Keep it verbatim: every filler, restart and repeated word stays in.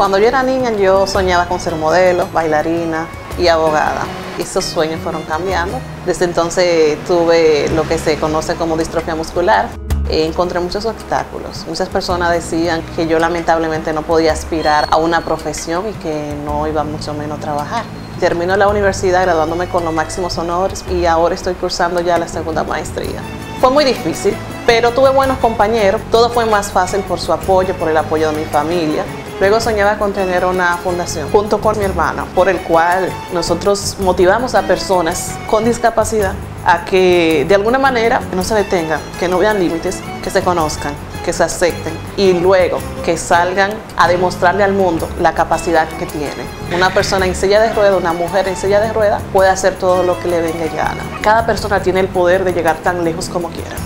Cuando yo era niña yo soñaba con ser modelo, bailarina y abogada. Esos sueños fueron cambiando. Desde entonces tuve lo que se conoce como distrofia muscular. Encontré muchos obstáculos. Muchas personas decían que yo lamentablemente no podía aspirar a una profesión y que no iba mucho menos a trabajar. Termino la universidad graduándome con los máximos honores y ahora estoy cursando ya la segunda maestría. Fue muy difícil, pero tuve buenos compañeros. Todo fue más fácil por su apoyo, por el apoyo de mi familia. Luego soñaba con tener una fundación junto con mi hermano, por el cual nosotros motivamos a personas con discapacidad a que de alguna manera no se detengan, que no vean límites, que se conozcan, que se acepten y luego que salgan a demostrarle al mundo la capacidad que tienen. Una persona en silla de ruedas, una mujer en silla de ruedas puede hacer todo lo que le venga y gana. Cada persona tiene el poder de llegar tan lejos como quiera.